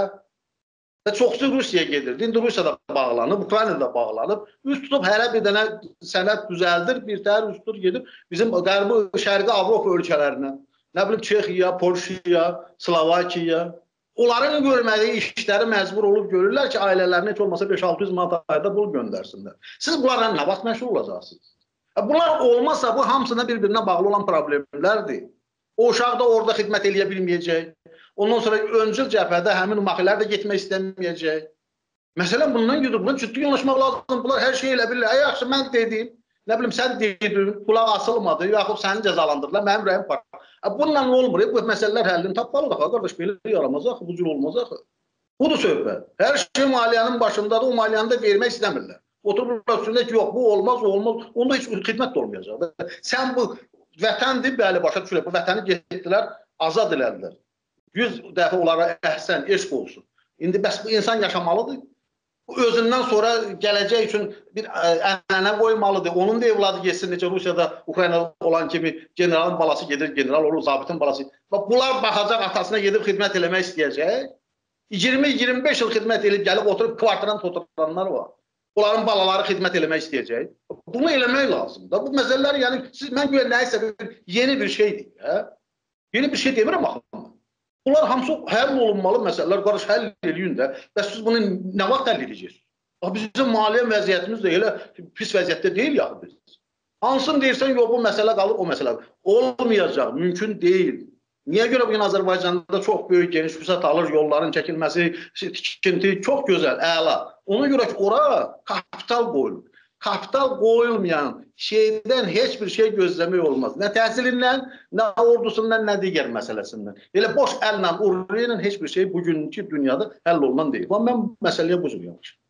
Və çoxsu Rusiyaya gedir. İndi Rusiyada bağlanıb, Ukraynada bağlanıb. Üst tutub hərə bir dənə sənət düzəldir, bir təhər üst tutub gedir bizim qərbi şərqi Avropa ölkələrinə. Nə bilim, Çexiya, Polşiya, Slovakiya. Onların görmədiyi işləri məcbur olub görürlər ki, ailələrinə heç olmasa beş altı yüz manat ayda pul göndərsinlər. Siz bunlarla nə vaxt məşğul olacaqsınız? Bunlar olmasa bu hamısına bir-birinə bağlı olan problemlərdir. O uşaq da orada xidmət eləyə bilməyəcək. Ondan sonra öncül cəbhədə həmin maxilər də getmək istəməyəcək. Məsələn, bundan gedir, buna ciddi yanaşmaq lazım. Bunlar hər şey elə bilirlər. Yaxşı, mən dedim, nə bilim, sən dedin, qulaq asılmadı, yaxud səni cəzalandırdılar, mənim rəyim var. Bununla nə olmur? Bu məsələlər həllini tapmalıdır. Qardaş, belə yaramaz axı, bu cür olmaz axı. Budur söhbət. Hər şey maliyyənin başındadır, o maliyyəni də vermək istəmirlər. Otururlar üstündə ki, yox, bu olmaz, o olmaz. Onda heç xidmət də olmayacaq. Sən bu vətəndir, bəli, başa düşürək. Bu vətəni getdilər, azad elədilər. yüz dəfə onlara əhsən, eşq olsun. İndi bəs bu insan yaşamalıdır. Özündən sonra gələcək üçün bir ənənə qoymalıdır. Onun da evladı geçsin, necə Rusiyada, Ukraynada olan kimi generalın balası gedir, general olur, zabitin balası. Bunlar baxacaq, atasına gedib xidmət eləmək istəyəcək. iyirmi iyirmi beş il xidmət edib, gəlib oturub kvartaran oturanlar var. Onların balaları xidmət eləmək istəyəcək. Bunu eləmək lazımdır. Bu məsələlər, yəni, siz, mən güya nəysə yeni bir şeydir. Yeni bir şey demirəm axı. Bunlar hamısı həll olunmalı məsələlər, qarış həll eləyin də. Və siz bunu nə vaxt həll edəcəksiniz? Bizim maliyyə vəziyyətimiz də elə pis vəziyyətdə deyil ya biz. Hansını deyirsən, yox, bu məsələ qalır, o məsələ qalır. Olmayacaq, mümkün deyil. Niyə görə bugün Azərbaycanda çox böyük geniş fürsət alır, yolların çəkilməsi, tikinti çox gözəl, əla. Ona görə ki, ora kapital qoyulur. Kapital qoyulmayan şeydən heç bir şey gözləmək olmaz. Nə təhsilindən, nə ordusundan, nə digər məsələsindən. Elə boş əllə, uruyla heç bir şey bugünkü dünyada həll olunan deyil. Mən məsələyə bu cür yanaşıram.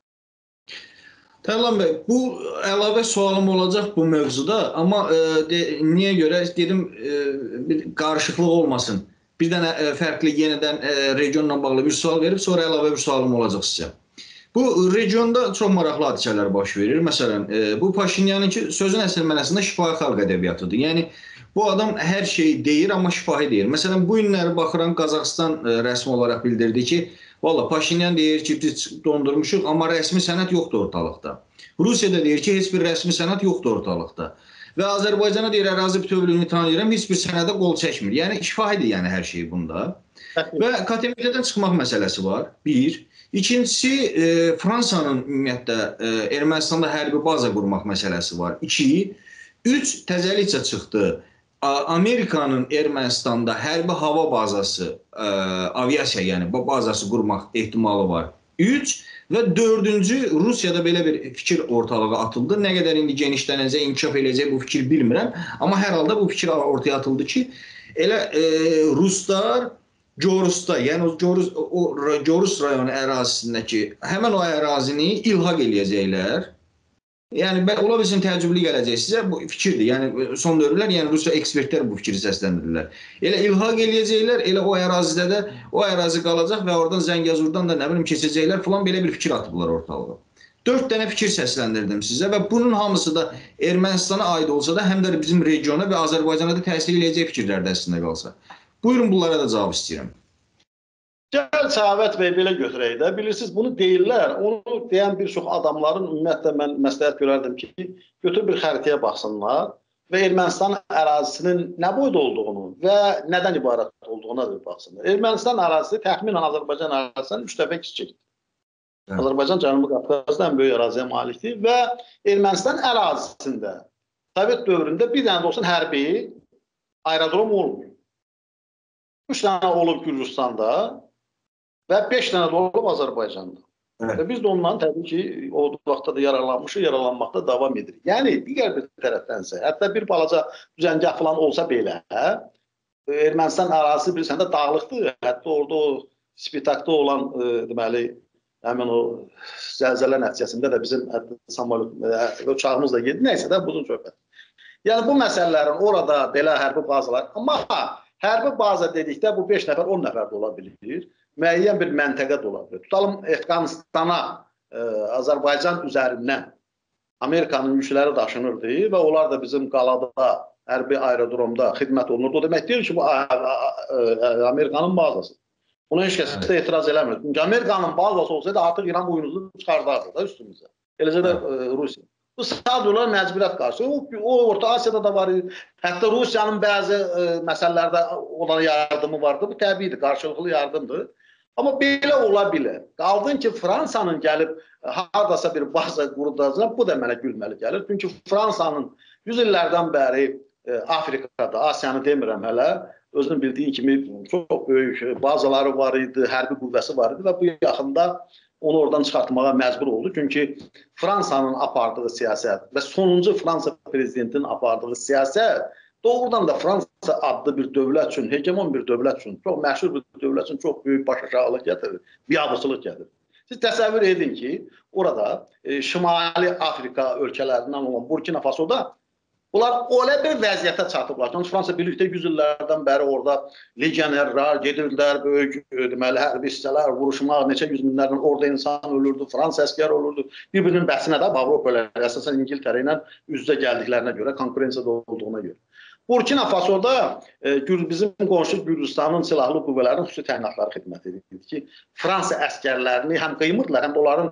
Tərlan bəy, bu əlavə sualım olacaq bu mövzuda, amma e, de, niyə görə dedim e, bir qarışıqlıq olmasın. Bir dənə e, fərqli yenidən e, regionla bağlı bir sual verib, sonra əlavə bir sualım olacaq sizə. Bu regionda çox maraqlı hadisələr baş verir. Məsələn, e, bu Paşinyanın ki, sözün əsl mənasında şifahi xalq ədəbiyyatıdır. Yəni, bu adam hər şeyi deyir, amma şifahi deyir. Məsələn, bu günləri baxıram, Qazaxıstan e, rəsmi olaraq bildirdi ki, valla Paşinyan deyir ki, biz dondurmuşuq, amma rəsmi sənəd yoxdur ortalıqda. Rusiyada deyir ki, heç bir rəsmi sənəd yoxdur ortalıqda. Və Azərbaycana deyir, ərazi bütövlüyünü tanıyıram, heç bir sənədə qol çəkmir. Yəni, şifahidir yəni hər şey bunda. Və K T M-dən çıxmaq məsələsi var, bir. İkincisi, e, Fransanın ümumiyyətlə e, Ermənistanda hərbi baza qurmaq məsələsi var. İki. Üç, təzəlikcə çıxdı. Amerikanın Ermənistanda hərbi hava bazası, e, aviasiya yəni bazası qurmaq ehtimalı var. Üç. Və dördüncü, Rusiyada belə bir fikir ortalığa atıldı. Nə qədər indi genişlənəcək, inkişaf eləyəcək bu fikir bilmirəm. Amma hər halda bu fikir ortaya atıldı ki, elə e, Ruslar Corusda, yəni o Corus, o Corus rayonu ərazisindəki həmən o ərazini ilhaq eləyəcəklər Yəni ola bilsin təəccüblü gələcək sizə bu fikirdir. Yəni son dövrlər yəni Rusiya ekspertlər bu fikri səsləndirirlər. Elə ilhaq eləyəcəklər, elə o ərazidə də o ərazi qalacaq və oradan Zəngəzurdan da nə bilim keçəcəklər falan belə bir fikir atıblar ortalığa. Dörd dənə fikir səsləndirdim sizə və bunun hamısı da Ermənistana aid olsa da həm də bizim regiona və Azərbaycana da təsir eləyəcək fikirlərdə əslində qalsa. Buyurun bunlara da cavab istəyirəm. Gəl Səavət bəy belə götürək də. Bilirsiniz bunu deyirlər. Onu deyən bir çox adamların ümumiyyətlə mən məsləhət görərdim ki, götür bir xəritəyə baxsınlar və Ermənistan ərazisinin nə boyda olduğunu və nədən ibarət olduğuna da baxsınlar. Ermənistan ərazisi təxminən Azərbaycan ərazisindən üç dəfə kiçikdir. Evet. Azərbaycan Cənubi Qafqazda ən böyük əraziyə malikdir və Ermənistan ərazisində Sovet dövründə bir dənə də olsun hərbi aerodrom olmuyor. Üç dənə olub Gürcüstanda və beş dənə də olub Azərbaycanda. Evet. Və biz də ondan təbii ki, o vaxtda da yaralanmışıq, yaralanmaqda davam edirik. Yəni, digər bir tərəfdənsə, hətta bir balaca düzəngah falan olsa belə, Ermənistan ərazisi bilirsən də dağlıqdır. Hətta orada o Spitakda olan, e, deməli, həmin o zəlzələ nəticəsində də bizim samolyot, uçağımız da yedi. Nəysə də buzun söhbət. Yəni, bu məsələlərin orada belə hərbi bazalar, amma hərbi baza dedikdə bu beş nəfər, on nəfər də ola bilir. Müəyyən bir məntəqə də ola bilir. Tutalım, Əfqanistana, e, Azərbaycan üzərindən Amerikanın yükləri daşınırdı və onlar da bizim qalada, hərbi aerodromda xidmət olunurdu. O demək deyir ki, bu Amerikanın bazası. Buna heç kəs də etiraz eləmir. Çünki Amerikanın bazası olsaydı artıq İran oyunuzu çıxardardı da üstümüzə. Eləcə də e, Rusiya. Bu sadəcə olaraq məcburiyyət qarşı. O, o Orta Asiyada da var. Hətta Rusiyanın bəzi e, məsələlərdə olan yardımı vardı. Bu təbiidir, qarşılıqlı yardımdır. Amma belə ola bilər. Qaldın ki, Fransanın gəlib haradasa bir baza qurulacaq, bu da mənə gülməli gəlir. Çünki Fransanın yüz illərdən bəri e, Afrikada, Asiyanı demirəm hələ, özünün bildiyi kimi çox böyük bazaları var idi, hərbi qüvvəsi var idi və bu yaxında onu oradan çıxartmağa məcbur oldu. Çünki Fransanın apardığı siyasət və sonuncu Fransa prezidentinin apardığı siyasət doğrudan da Fransa adlı bir dövlət üçün, hegemon bir dövlət üçün, çox məşhur bir dövlət üçün çox böyük baş aşağılıq gətirir, biabırçılıq gətirir. Siz təsəvvür edin ki, orada e, Şimali Afrika ölkələrindən olan Burkina Fasoda bunlar öyle bir vəziyyətə çatıblar. Çünki Fransa birlikdə yüz illərdən bəri orada legionerlər gedirlər, böyük deməli hərbi hissələr vuruşmaq, neçə yüz minlərlə orada insan ölürdü, Fransa əskəri olurdu. Bir-birinin bəsinə də Avropa ölkələri, əsasən İngiltərə ilə üz-üzə gəldiklərinə görə, konkurensiyada olduğuna görə. Burkina Fasoda e, bizim qonşu Gürcüstanın silahlı qüvvələrinin xüsusi təyinatları xidmət edirdi ki, Fransa əskərlərini həm qıymırdılar, həm də onların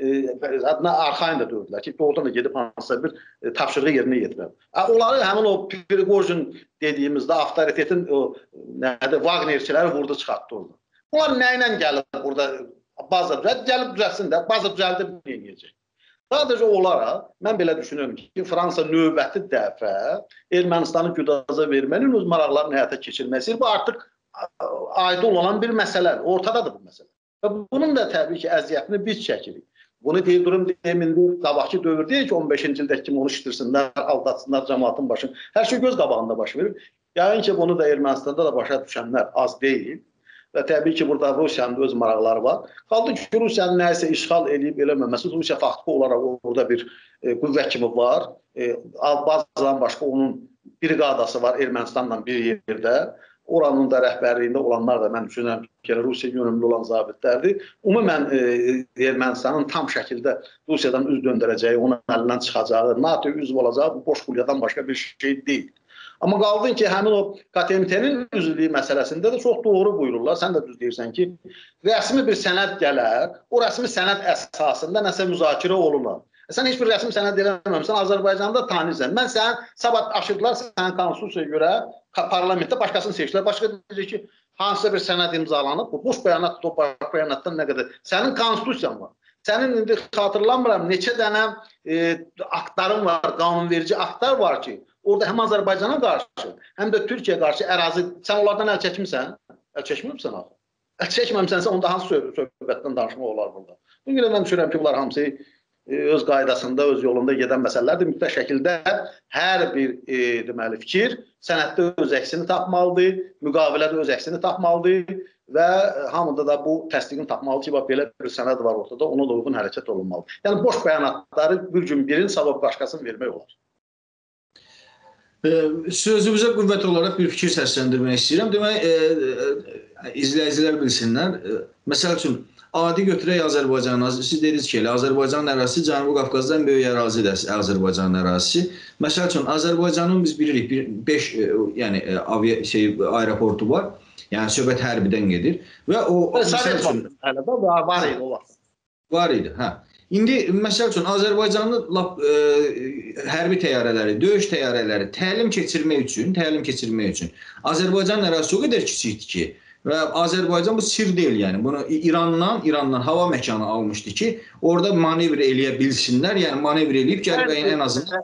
e, adına arxayın da dördülər ki, oradan da gedib hansısa bir e, tapşırığı yerinə yetirər. Onları həmin o Prigojin dediyimizdə avtoritetin o, nədir, Wagnerçiləri vurdu çıxartdı orada. Bunlar nə ilə gəlib burada baza düzəldi, gəlib düzəlsin də, baza düzəldi bunu yiyəcək. Sadəcə olaraq, mən belə düşünürüm ki, Fransa növbəti dəfə Ermənistanı güdaza vermənin öz maraqlarını həyata keçirməsi, bu artıq aydın olan bir məsələ, ortadadır bu məsələ. Və bunun da təbii ki, əziyyətini biz çəkirik. Bunu deyir, durum demindir, qabaqçı dövr deyil ki, on beşinci ildəki kimi onu işdirsinlər, aldatsınlar cəmaatın başını. Hər şey göz qabağında baş verir. Yəni ki, bunu da Ermənistanda da başa düşənlər az deyil. Və təbii ki, burada Rusiyanın öz maraqları var. Qaldı ki, Rusiyanın nəyisə işğal edib eləməməsi, Rusiya faktiki olaraq orada bir e, qüvvə kimi var. E, bazadan başqa onun briqadası var Ermənistanla bir yerdə. Oranın da rəhbərliyində olanlar da mən düşünürəm ki, Rusiya yönümlü olan zabitlərdir. Ümumən e, Ermənistanın tam şəkildə Rusiyadan üz döndərəcəyi, onun əlindən çıxacağı, NATO üzv olacağı bu boş qulyadan başqa bir şey deyil. Amma qaldın ki, həmin o K T M T-nin üzvlüyü məsələsində də çox doğru buyururlar. Sən də düz deyirsən ki, rəsmi bir sənəd gələr, o rəsmi sənəd əsasında nəsə müzakirə olunur. Sən heç bir rəsmi sənəd eləməmsən, Azərbaycanda tanıyırsan. Mən sən, sabah aşırdılar, sənin konstitusiyaya görə parlamentdə başqasını seçdilər. Başqa deyəcək ki, hansısa bir sənəd imzalanıb, bu boş bəyanat, o baş bəyanatdan nə qədər. Sənin konstitusiyan var. Sənin indi xatırlamıram, neçə dənə e, aktların var, qanunverici aktlar var ki, orada həm Azərbaycana qarşı, həm də Türkiyəyə qarşı ərazi, sən onlardan əl çəkmirsən, əl çəkmirsən axı. Əl çəkməmsənsə, onda hansı söhbətdən danışmaq olar burada? Bugün mən düşünürəm ki, bunlar hamısı öz qaydasında, öz yolunda gedən məsələlərdir. Mütləq şəkildə hər bir e, deməli fikir sənəddə öz əksini tapmalıdır, müqavilədə öz əksini tapmalıdır və hamıda da bu təsdiqini tapmalıdır ki, bax belə bir sənəd var ortada, ona da uyğun hərəkət olunmalıdır. Yəni boş bəyanatları bir gün birin, sabah başqasını vermək olar. Sözümüzə qüvvət olaraq bir fikir səsləndirmək istəyirəm. Demək, e, e, izləyicilər bilsinlər. E, məsəl üçün, adi götürək Azərbaycan ərazisi. Siz dediniz ki, Azərbaycan ərazisi Cənubi Qafqazda ən böyük ərazidir, Azərbaycan ərazisi. Məsəl üçün, Azərbaycanın biz bilirik, beş yəni, aviya, şey, aeroportu var. Yəni, söhbət hərbidən gedir. Və o... Məsəl üçün, var idi o vaxt. Var idi, hə. İndi, məsəl üçün, Azərbaycanın lap, e, hərbi təyyarələri, döyüş təyyarələri təlim keçirmək üçün, təlim keçirmək üçün Azərbaycan ərazisi o qədər kiçikdir ki, və Azərbaycan bu sir deyil, yəni bunu İrandan, İrandan hava məkanı almışdı ki, orada manevr eləyə bilsinlər, yəni manevr eləyib gəlbəyin ən azından...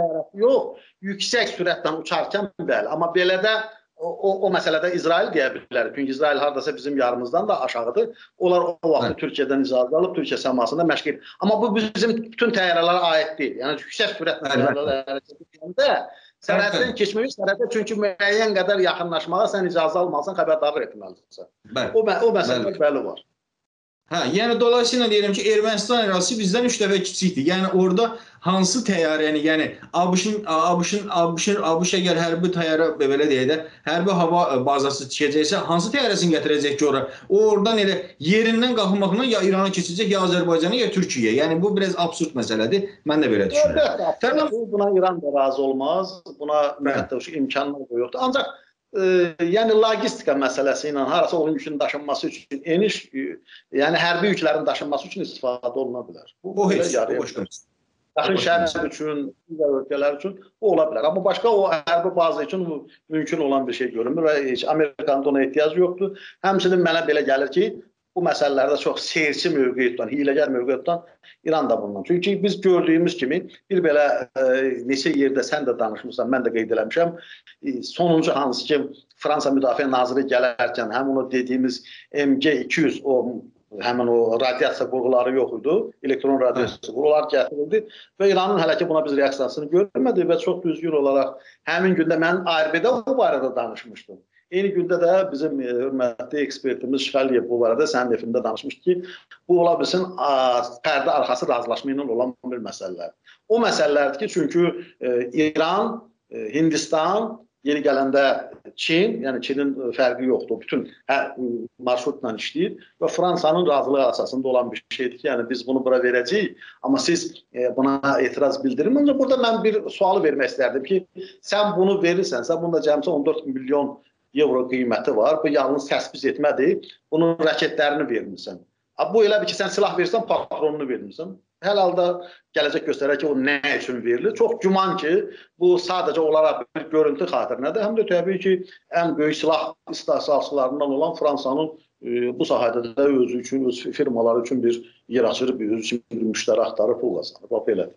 Yox, yüksək sürətlə uçarkən bəli, amma belə də O, o, o məsələdə İsrail deyə bilərlər. Çünki İsrail haradasa bizim yarımızdan da aşağıdır. Onlar o vaxtı Türkiyədən icazə alıb, Türkiyə səmasında məşq edir. Amma bu bizim bütün təyyarələrə aid deyil. Yəni yüksək sürətlə təyyarələr hərəkət edəndə sərhəddən keçmək, sərhəddə çünki müəyyən qədər yaxınlaşmağa sən icazə almalısan, xəbərdarlıq etməlisən. O, o məsələ bəli var. Hə, yəni dolayısıyla deyirəm ki, Ermənistan ərazisi bizdən üç dəfə kiçikdir. Yəni orada hansı təyyarəni, yəni ABŞ-ın ABŞ-ın ABŞ-ın ABŞ əgər hərbi təyyarə belə deyək də, hərbi hava bazası tikəcəksə, hansı təyyarəsini gətirəcək ki, ora? O oradan elə yerindən qalxmaqla ya İrana keçəcək, ya Azərbaycana, ya Türkiyəyə. Yəni bu biraz absurd məsələdir. Mən də belə düşünürəm. Buna İran da razı olmaz. Buna hətta imkanlar yoxdur. Ancaq E, yəni logistika məsələsi ilə harasa o yükün daşınması üçün eniş, yəni hərbi yüklərin daşınması üçün istifadə oluna bilər. Bu, o heç, o başqa. Yaxın şəhər üçün, digər ölkələr üçün o ola bilər. Amma başqa o hərbi bazı üçün mümkün olan bir şey görünmür və heç Amerikanın ona ehtiyacı yoxdur. Həmçinin mənə belə gəlir ki, bu məsələlərdə çox seyirci mövqe tutan, hiləgər mövqe tutan İran da bundan. Çünki biz gördüyümüz kimi bir belə e, neçə yerdə sən də danışmışsan, mən də qeyd eləmişəm. E, sonuncu hansı ki Fransa Müdafiə Naziri gələrkən həmin o dediyimiz M G iki yüz o həmin o radiasiya qurğuları yox idi. Elektron radiasiya qurğular gətirildi və İranın hələ ki buna biz reaksiyasını görmədik və çox düzgün olaraq həmin gündə mən A R B-də bu barədə danışmışdım. Eyni gündə də bizim e, hörmətli ekspertimiz Şıxəliyev bu barədə sənin efirində danışmışdı ki, bu ola bilsin pərdə arxası razılaşma ilə olan bir məsələlər. O məsələlərdir ki, çünki e, İran, e, Hindistan, yeni gələndə Çin, yəni Çinin fərqi yoxdur, bütün hər marşrutla işləyir və Fransanın razılığı əsasında olan bir şeydir ki, yəni biz bunu bura verəcəyik, amma siz e, buna etiraz bildirin. Ancaq burada mən bir sualı vermək istərdim ki, sən bunu verirsən, sən bunda cəmcə on dörd milyon euro qiyməti var. Bu yalnız təsbit etmədir. Bunun raketlərini vermirsən. Bu elə bir ki, sən silah verirsən, patronunu vermirsən. Hər halda gələcək göstərər ki, o nə üçün verilir. Çox güman ki, bu sadəcə olaraq bir görüntü xatirinədir. Həm də təbii ki, ən böyük silah istehsalçılarından olan Fransanın e, bu sahədə də özü üçün, öz firmaları üçün bir yer açır, bir özü üçün bir müştəri axtarır, pul qazanır. Bax belədir.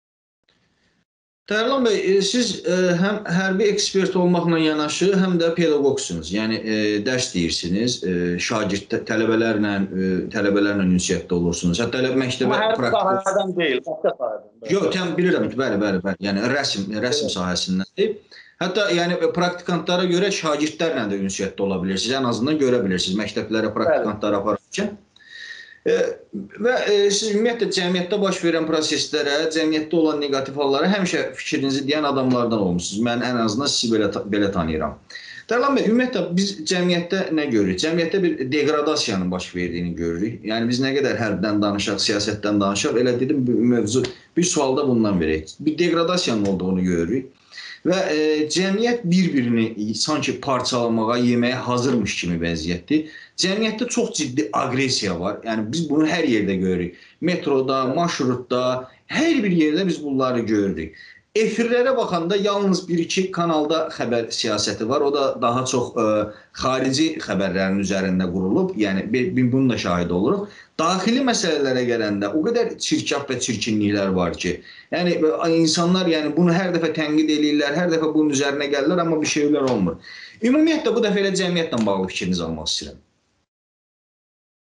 Tərlan bəy, siz e, həm hərbi ekspert olmaqla yanaşı, həm də pedaqogsunuz. Yəni e, dərs deyirsiniz, e, şagird tələbələrlə, e, tələbələrlə ünsiyyətdə olursunuz. Hətta elə məktəbə amma hərbi sahədən deyil, başqa sahədən. Yox, təm bilirəm ki, bəli, bəli, bəli. Yəni rəsm, rəsm sahəsindəndir. Hətta yəni praktikantlara görə şagirdlərlə də ünsiyyətdə ola bilirsiniz. Ən azından görə bilirsiniz məktəblərə praktikantları apararkən. E, və e, siz ümumiyyətlə cəmiyyətdə baş verən proseslərə, cəmiyyətdə olan negativ hallara həmişə fikrinizi deyən adamlardan olmuşsunuz. Mən ən azından sizi belə, belə tanıyıram. Tərlan bəy, ümumiyyətlə biz cəmiyyətdə nə görürük? Cəmiyyətdə bir degradasiyanın baş verdiyini görürük. Yəni biz nə qədər hərbdən danışaq, siyasətdən danışaq, elə dedim mövzu bir sualda bundan verək. Bir degradasiyanın olduğunu görürük. Və e, cəmiyyət bir-birini sanki parçalamağa, yeməyə hazırmış kimi vəziyyətdir. Cəmiyyətdə çox ciddi agresiya var. Yəni biz bunu hər yerdə görürük. Metroda, marşrutda, hər bir yerdə biz bunları görürük. Efirlərə baxanda yalnız bir-iki kanalda xəbər siyasəti var. O da daha çox e, xarici xəbərlərin üzərində qurulub. Yəni bunun da şahid oluruq. Daxili məsələlərə gələndə o qədər çirkab və çirkinliklər var ki, yəni insanlar yəni bunu hər dəfə tənqid edirlər, hər dəfə bunun üzərinə gəlirlər, amma bir şeylər olmur. Ümumiyyətlə bu dəfə elə cəmiyyətlə bağlı fikrinizi almaq istəyirəm.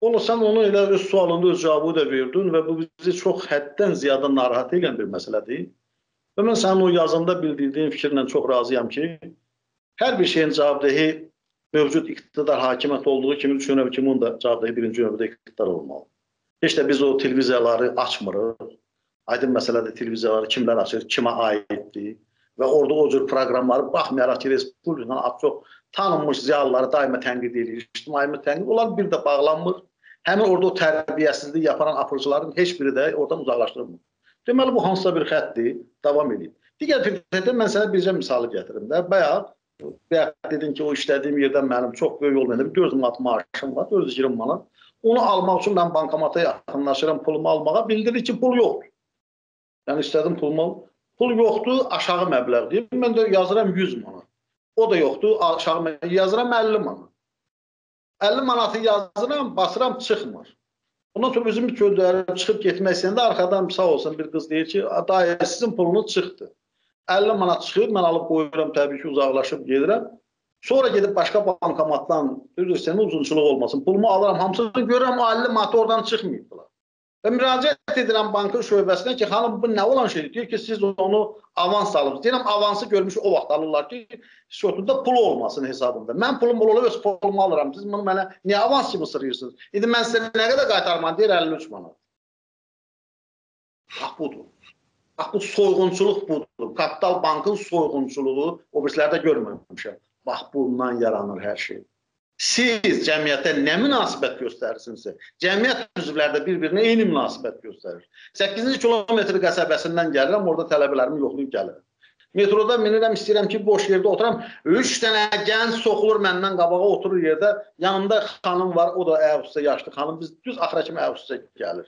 Onu sen onu elə öz sualında öz cavabı da verdin və bu bizi çox həddən ziyadə narahat edən bir məsələdir. Və mən sənin o yazında bildirdiyin fikirlə çox razıyam ki, hər bir şeyin cavabdehi mövcud iqtidar hakimiyyət olduğu kimi düşünürəm ki, bunun da cavabdehi birinci növbədə iqtidar olmalı. Heç də biz o televiziyaları açmırıq. Aydın məsələdə televiziyaları kimlər açır, kimə aiddir və orada o cür proqramları baxmayaraq ki, Respublikanın çox tanınmış ziyalıları daima tənqid edir, ictimai tənqid, onlar bir də bağlanmır. Həmin orada o tərbiyəsizlik yapan apırıcıların heç biri də oradan uzaqlaşdırılmır. Deməli, bu hansısa bir xətdir, davam edeyim. Digər firqədə mən sənə bircə misalı gətirim də. Bayaq, bayaq dedin ki, o işlədiyim yerdən mənim çox böyük olmayan bir dörd manat maaşım var, dörd yüz iyirmi manat. Onu almaq üçün mən bankomata yaxınlaşıram, pulumu almağa. Bildirir ki, pul yoxdur. Yəni, istədim pulumu. Pul yoxdur, aşağı məbləğdir. Mən də yazıram yüz manat. O da yoxdur, aşağı məbləğdir. Yazıram əlli manat. əlli manatı yazıram, basıram, çıxmır. Ondan sonra özüm gözlərəm, çıxıb getmək istəyəndə arxadan sağ olsun bir qız deyir ki, dayı sizin pulunuz çıxdı. əlli manat çıxır, mən alıb qoyuram, təbii ki, uzaqlaşıb gedirəm. Sonra gedib başqa bankomatdan, üzrüstəmə uzunçuluq olmasın, pulumu alıram, hamısını görürəm, o əlli manatı oradan çıxmayıbdılar. Və müraciət edirəm bankın şöbəsinə ki, xanım, bu nə olan şeydir? Deyir ki, siz onu avans alırsınız. Deyirəm, avansı görmüş o vaxt alırlar ki, şotunda pul olmasın hesabında. Mən pulum olub, öz pulumu alıram. Siz bunu mənə niyə avans kimi sırıyırsınız? İndi mən sizə nə qədər qaytarmam? Deyir, əlli üç manat. Bax, budur. Bax, bu soyğunçuluq budur. Kapital bankın soyğunçuluğu o birisilərdə görməmişəm. Bax, bundan yaranır hər şey. Siz cəmiyyətə nə münasibət göstərirsinizsə, cəmiyyət üzvləri də bir-birinə eyni münasibət göstərir. səkkizinci kilometr qəsəbəsindən gəlirəm, orada tələbələrimi yoxlayıb gəlirəm. Metroda minirəm, istəyirəm ki, boş yerdə oturam. Üç dənə gənc soxulur məndən qabağa oturur yerdə. Yanımda xanım var, o da ayaqüstə yaşlı xanım. Biz düz axıra kimi ayaqüstə gəlir.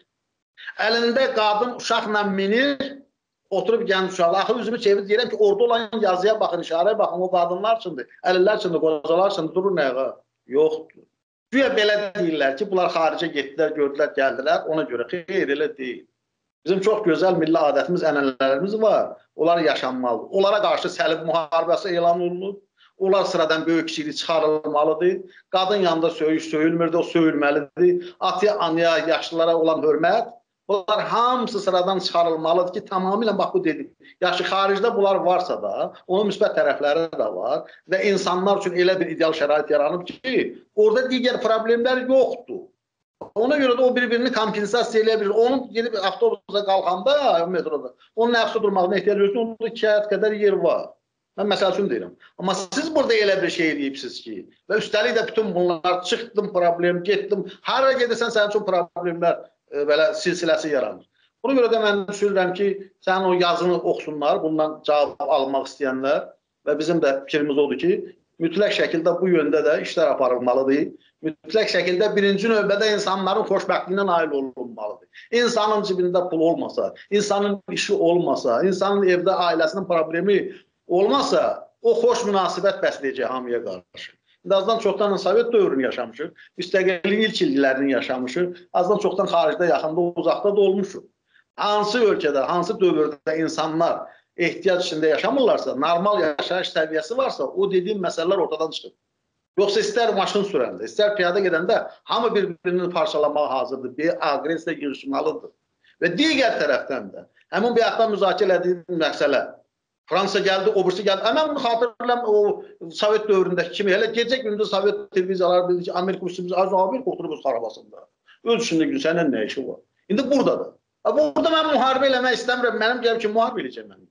Əlində qadın uşaqla minir, oturub gənc uşaqlar. Axı üzümü çevirib deyirəm ki, orada olan yazıya baxın, işarəyə baxın, o qadınlar üçündür, əlillər üçündür, qocalar üçündür, durur nəyə? Yoxdur. Güya belə deyirlər ki, bunlar xaricə getdilər, gördülər, gəldilər, ona görə xeyr, elə deyil. Bizim çox gözəl milli adətimiz, ənənələrimiz var, onlar yaşanmalıdır. Onlara qarşı səlib müharibəsi elan olunur, onlar sıradan böyük kişilik çıxarılmalıdır, qadın yanında söyüş söyülmürdü, o söyülməlidir, atya, anaya, yaşlılara olan hörmət, bunlar hamısı sıradan çıxarılmalıdır ki, tamamilə bax bu dedik. Yaxşı, xaricdə bunlar varsa da, onun müsbət tərəfləri də var və insanlar üçün elə bir ideal şərait yaranıb ki, orada digər problemlər yoxdur. Ona görə də o bir-birini kompensasiya eləyə bilir. Onun gedib avtobusa qalxanda, metroda, onun nəfsi durmağına ehtiyac yoxdur, onda iki həyat qədər yer var. Mən məsəl üçün deyirəm. Amma siz burada elə bir şey eləyibsiniz ki, və üstəlik də bütün bunlar, çıxdım problem, getdim, hara gedirsən sənin üçün problemlər belə silsiləsi yaranır. Buna görə də mən düşünürəm ki, sənin o yazını oxusunlar, bundan cavab almaq istəyənlər və bizim də fikrimiz odur ki, mütləq şəkildə bu yöndə də işlər aparılmalıdır. Mütləq şəkildə birinci növbədə insanların xoşbəxtliyinə nail olunmalıdır. İnsanın cibində pul olmasa, insanın işi olmasa, insanın evdə ailəsinin problemi olmasa, o xoş münasibət bəsləyəcək hamıya qarşı. Azdan çoxdan Sovet dövrünü yaşamışıq, müstəqilliyin ilk illərini yaşamışıq, azdan çoxdan xaricdə, yaxında, uzaqda da olmuşuq. Hansı ölkədə, hansı dövrdə insanlar ehtiyac içində yaşamırlarsa, normal yaşayış səviyyəsi varsa, o dediyim məsələlər ortadan çıxır. Yoxsa istər maşın sürəndə, istər piyada gedəndə hamı bir-birini parçalamağa hazırdır, bir agresiya yığışmalıdır. Və digər tərəfdən də, həmin bir yaxdan müzakirə edildiğim məsələ, Fransa gəldi, o birisi gəldi. Mən bunu xatırlayıram o Sovet dövründəki kimi. Hələ gecə gündüz Sovet televiziyaları bildi ki, Amerika üstümüzü az Amerika oturub öz arabasında. Öz üstündə gün sənin nə işi var? İndi buradadır. Burada mən müharibə eləmək istəmirəm. Mənim gəlib ki, müharibə eləyəcəm mən.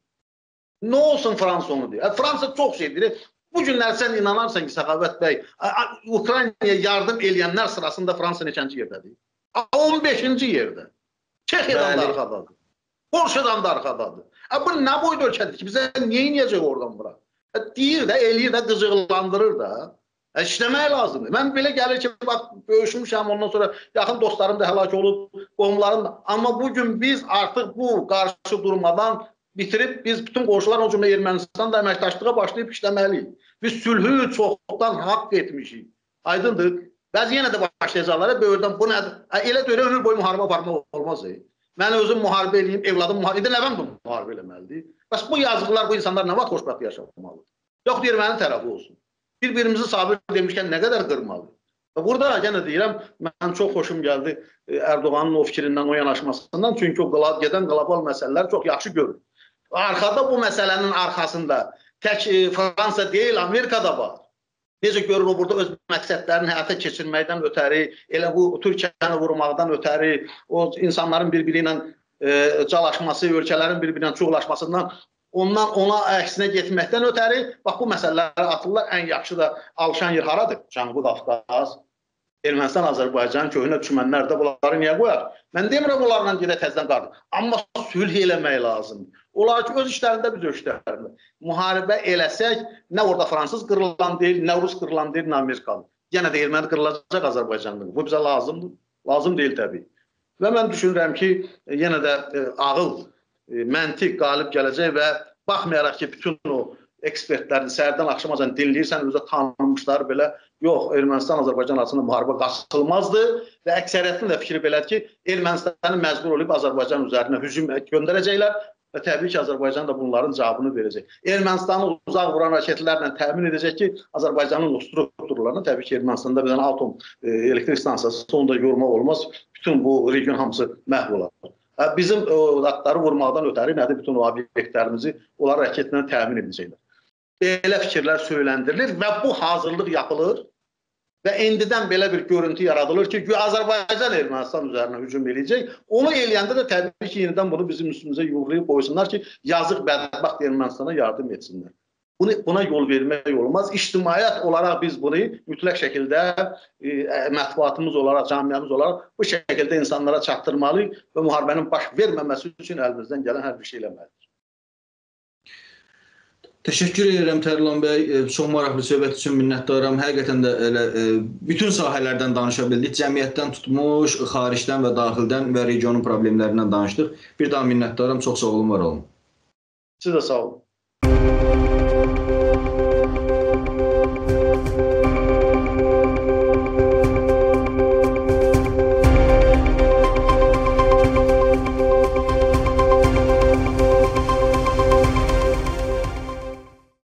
Nə olsun Fransa onu deyir. Fransa çox şeydir. Bu günlər sən inanarsan ki, Səxavət bəy, Ukraynaya yardım eləyənlər sırasında Fransa neçənci yerdədir? on beşinci yerdə. Çexiyadan da arxadadır. Polşadan da arxadadır. Bu nə boyda ölkədir ki, bizə niyə inəyəcək oradan bura? Deyir də, eləyir də, qızıqlandırır da. İşləmək lazımdır. Mən belə gəlir ki, bax, böyüşmüşəm, ondan sonra yaxın dostlarım da həlak olub, qohumlarım da. Amma bugün biz artıq bu qarşı durmadan bitirib, biz bütün qonşular, o cümlə Ermənistanla əməkdaşlığa başlayıb işləməliyik. Biz sülhü çoxdan haqq etmişik. Aydındır. Bəzi yenə də başlayacaqlar, böyürdən bu nədir? Elə də ömür boyu müharibə aparmaq olmaz. Mən özüm müharibə eləyim, evladım müharibə, indi nəvəm də müharibə eləməlidir. Bəs bu yazıqlar, bu insanlar nə vaxt xoşbəxt yaşamalıdır? Yox, deyir, mənim tərəfi olsun. Bir-birimizi sabir demişkən nə qədər qırmalı? Burada yenə deyirəm, mən çox xoşum gəldi Erdoğanın o fikrindən, o yanaşmasından. Çünki o gedən qlobal məsələlər çox yaxşı görür. Arxada bu məsələnin arxasında tək Fransa deyil, Amerika da var. Necə görür o burada öz məqsədlərini həyata keçirməkdən ötəri, elə bu Türkiyəni vurmaqdan ötəri, o insanların bir-biri ilə e, calaşması, ölkələrin bir-biri ilə çoxlaşmasından, ondan ona əksinə getməkdən ötəri, bax bu məsələləri atırlar. Ən yaxşı da alışan yer haradır? Cənubi Qafqaz, Ermənistan, Azərbaycan, köhnə düşmənlər də bunları niyə qoyar? Mən demirəm onlarla gedə təzdən qardır. Amma sülh eləmək lazımdır. Onlar ki, öz işlərində, biz öz işlərində. Müharibə eləsək, nə orada fransız qırılan deyil, nə rus qırılan deyil, nə amerikalı. Yenə də erməni qırılacaq Azərbaycanlı. Bu bizə lazımdır. Lazım deyil təbii. Və mən düşünürəm ki, yenə də e, ağıl, e, məntiq qalib gələcək və baxmayaraq ki, bütün o ekspertlərini səhərdən axşamacan dinləyirsən, özə tanınmışlar belə, yox, Ermənistan, Azərbaycan arasında müharibə qaçılmazdı və əksəriyyətin də fikri belədir ki, Ermənistanı məcbur olub Azərbaycan üzərinə hücum göndərəcəklər və təbii ki, Azərbaycan da bunların cavabını verəcək. Ermənistanı uzaq vuran raketlərlə təmin edəcək ki, Azərbaycanın o strukturlarına, təbii ki, Ermənistanda bir dənə atom e, elektrik stansiyası sonunda yormaq olmaz, bütün bu region hamısı məhv olar. Bizim o datları vurmaqdan ötəri nədir? Bütün o obyektlərimizi onlar raketlə təmin edəcəklər. Belə fikirlər söyləndirilir və bu hazırlıq yapılır və indidən belə bir görüntü yaradılır ki, Azərbaycan Ermənistan üzərinə hücum eləyəcək. Onu eləyəndə də təbii ki, yenidən bunu bizim üstümüzə yuvarlayıb qoysunlar ki, yazıq bədbəxt Ermənistana yardım etsinlər. Bunu, buna yol vermək olmaz. İctimaiyyət olaraq biz bunu mütləq şəkildə e, mətbuatımız olaraq, camiyyəmiz olaraq bu şəkildə insanlara çatdırmalıyıq və müharibənin baş verməməsi üçün əlimizdən gələn hər bir şey eləməliyik. Təşəkkür edirəm Tərlan bəy. Çox maraqlı söhbət üçün minnətdaram. Həqiqətən də elə bütün sahələrdən danışa bildik. Cəmiyyətdən tutmuş, xaricdən və daxildən və regionun problemlərindən danışdıq. Bir daha minnətdaram. Çox sağ olun, var olun. Siz də sağ olun.